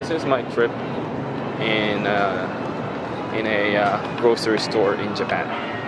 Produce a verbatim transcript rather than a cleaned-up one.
this is my trip in uh, in a uh, grocery store in Japan.